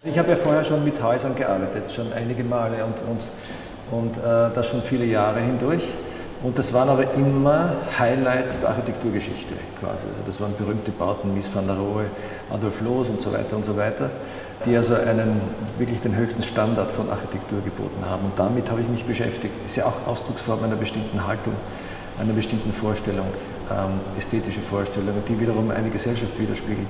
Ich habe ja vorher schon mit Häusern gearbeitet, schon einige Male und das schon viele Jahre hindurch. Und das waren aber immer Highlights der Architekturgeschichte quasi. Also das waren berühmte Bauten, Mies van der Rohe, Adolf Loos und so weiter, die also wirklich den höchsten Standard von Architektur geboten haben. Und damit habe ich mich beschäftigt. Das ist ja auch Ausdrucksform einer bestimmten Haltung, einer bestimmten Vorstellung, ästhetische Vorstellung, die wiederum eine Gesellschaft widerspiegelt.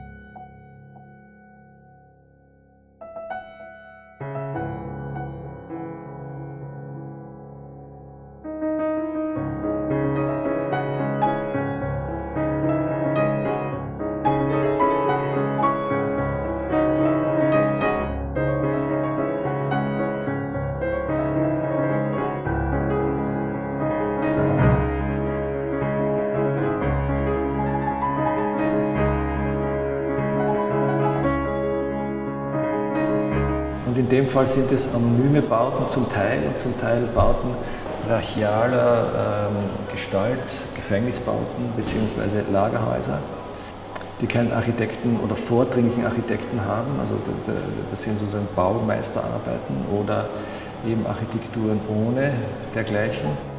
Und in dem Fall sind es anonyme Bauten zum Teil und zum Teil Bauten brachialer Gestalt, Gefängnisbauten bzw. Lagerhäuser, die keinen Architekten oder vordringlichen Architekten haben. Also das sind sozusagen Baumeisterarbeiten oder eben Architekturen ohne dergleichen.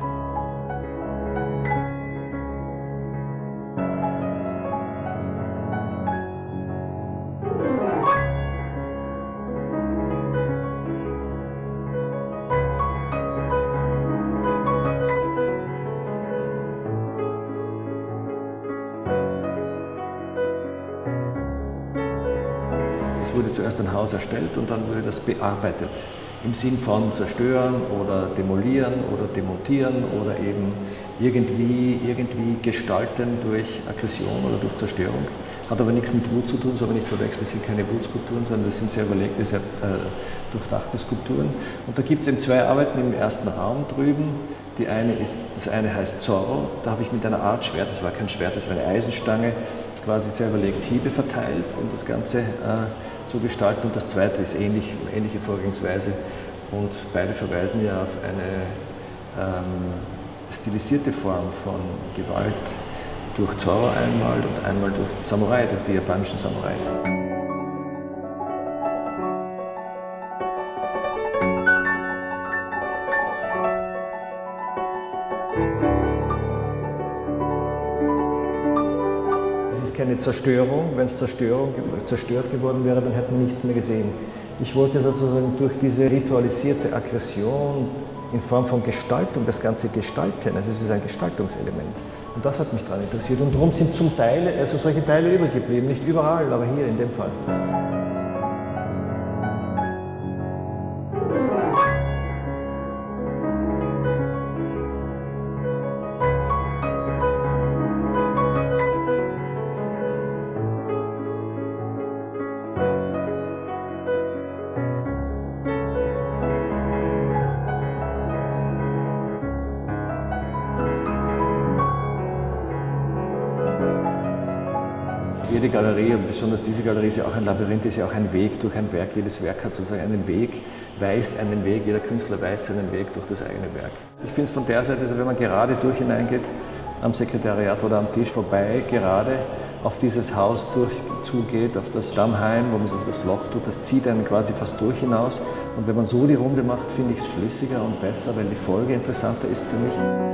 Es wurde zuerst ein Haus erstellt und dann wurde das bearbeitet. Im Sinn von zerstören oder demolieren oder demontieren oder eben irgendwie gestalten durch Aggression oder durch Zerstörung. Hat aber nichts mit Wut zu tun, soll man nicht verwechseln, das sind keine Wutskulpturen, sondern das sind sehr überlegte, sehr durchdachte Skulpturen. Und da gibt es eben zwei Arbeiten im ersten Raum drüben. Das eine heißt Zorro, da habe ich mit einer Art Schwert, das war kein Schwert, das war eine Eisenstange, quasi sehr überlegt Hiebe verteilt, um das Ganze zu gestalten. Und das zweite ist ähnliche Vorgehensweise. Und beide verweisen ja auf eine stilisierte Form von Gewalt durch Zorro einmal und einmal durch Samurai, durch die japanischen Samurai. Es ist keine Zerstörung. Wenn es zerstört geworden wäre, dann hätten wir nichts mehr gesehen. Ich wollte sozusagen durch diese ritualisierte Aggression in Form von Gestaltung das Ganze gestalten. Also es ist ein Gestaltungselement. Und das hat mich daran interessiert. Und darum sind zum Teil solche Teile übrig geblieben. Nicht überall, aber hier in dem Fall. Jede Galerie, und besonders diese Galerie, ist ja auch ein Labyrinth, ist ja auch ein Weg durch ein Werk. Jedes Werk hat sozusagen einen Weg, weist einen Weg, jeder Künstler weist seinen Weg durch das eigene Werk. Ich finde es von der Seite, also wenn man gerade durch hineingeht, am Sekretariat oder am Tisch vorbei, gerade auf dieses Haus zugeht, auf das Stammheim, wo man so das Loch tut, das zieht einen quasi fast durch hinaus. Und wenn man so die Runde macht, finde ich es schlüssiger und besser, weil die Folge interessanter ist für mich.